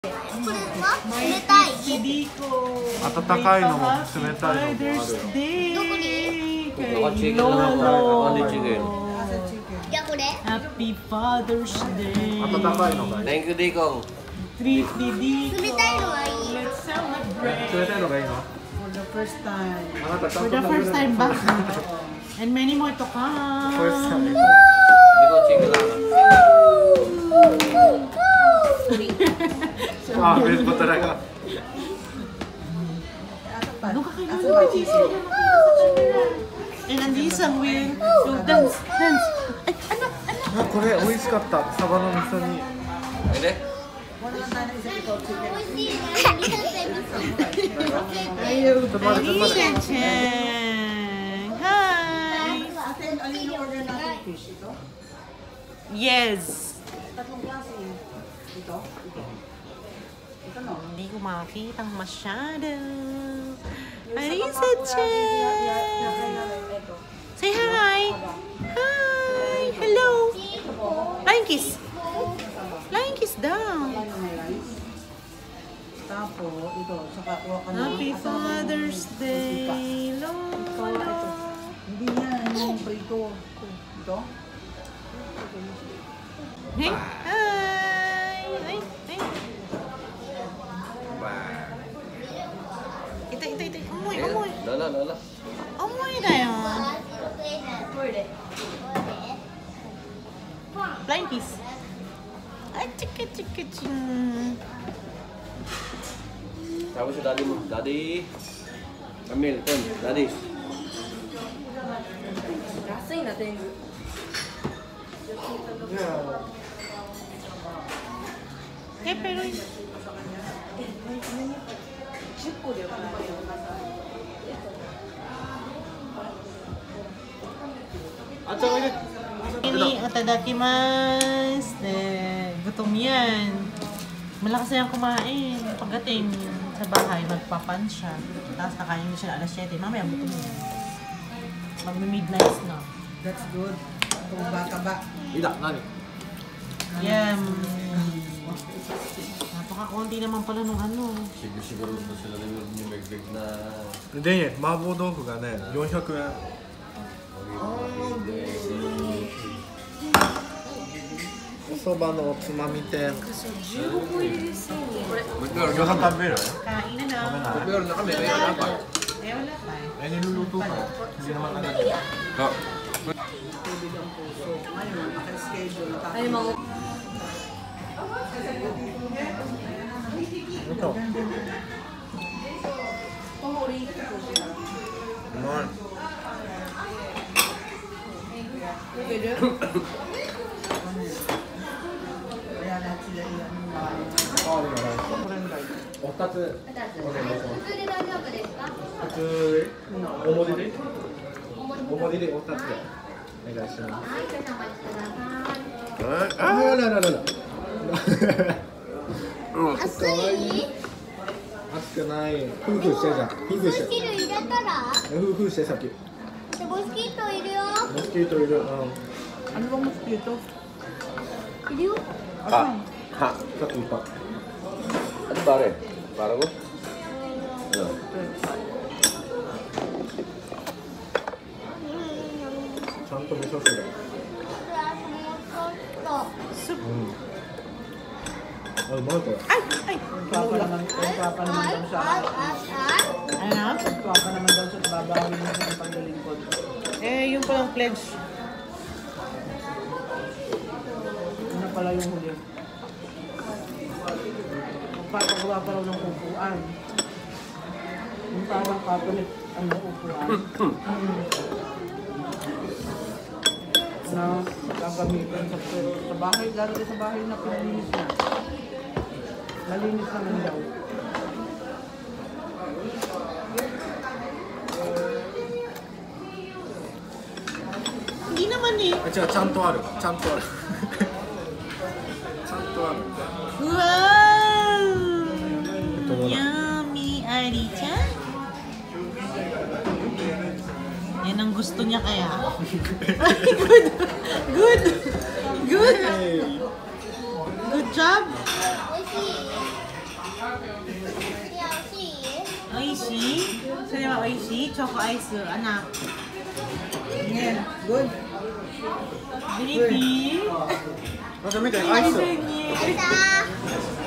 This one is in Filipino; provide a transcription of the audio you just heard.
Hindi ko. 温かいのも冷たいのもあるよ。 どこに？ じゃあこれ Happy Father's Day. 温かいのがいい。 Thank you, Dikong. Treat ni Diko. 冷たいのがいい。 Let's celebrate. 冷たいのがいいの？ For the first time. あなたちゃん For と the 食べる first time back. And many more to come. First time. Dikong, chicken lang. あ、ベースボタラが。 Ano ka kailangan? And Andisang will dance. Ay, ano? あ、これ美味しかった。サバの味噌煮。 Pwede? 美味しいね。 Alisa Chang. Hi. Yes. Hindi ko makakita masyado. Alisa Chang. Say hi. Hi. Hello. Flying kiss. Flying kiss down. Happy Father's Day. Lolo. Hindi yan, yung prito. Ito? Hey. Hi. Ay. Ito. Amoy. Lola. Amoy na yun. Flying kiss. Ay, chika-chika-ching. Tapos si daddy mo. Daddy. Camille, Tom. Daddy. Eh, pero... Ini otadakimasu. Gutom yan. Malakas na yan kumain. Pagdating sa bahay, magpapan siya. Tapos nakain niya siya alas 7. Mamaya gutom yan. Magmi-midnight na. That's good. Kung baka ba. Ida, nani? Yan. Napaka-konti naman pala nung ano. Siguro na sila ni Meg na... でね、麻婆豆腐がね、400円。お蕎麦のおつまみ店。餃子食べる？ Kain na na. Meron na kami. Kaya na pa. Eh, wala pa eh. Eh, niluluto pa. Hindi naman agad. Tubig ang puso. Ngayon, naka-schedule. Ay, mga... Ito. Umain. Kaya lahat sila iyan. お二つお願いします。 普通で大丈夫ですか？ 普通おもりでおもりでお二つでお願いします。 はい、少々お待ちください。 あらららら。 熱い？ 熱くない。ふうふうしてじゃん。ふうふうして。 汁入れたら？ ふうふうしてさっき。 でモスキートいるよ。 モスキートいる。うん。 Ano bang mosquito? いるよ。 Ha. Ha. Sa tupa. Ano pare? Para ko? No. ちゃんと味噌汁。うん。あ、うまいこれ。 Papa naman daw sa... Ano? Papa naman daw sa babawin mo sa paglilingkod. Eh, yung palang pledge. Ano pala yung huli? Magpapagawa pa raw ng upuan. Yung parang Catholic, ano, upuan. Na gagamitin sa bahay, lalo sa bahay na pinalinis na. Malinis naman daw. Hindi naman eh. あ、違う、ちゃんとある。ちゃんとある。ちゃんとある。 Wow! Yummy, Ari-chan. Yan ang gusto niya kaya. Good job. 美味しい？ Oishi? Sino ba Oishi? Choco ice, anak. Yeah, good. Baby? また見て、アイス。 やったー。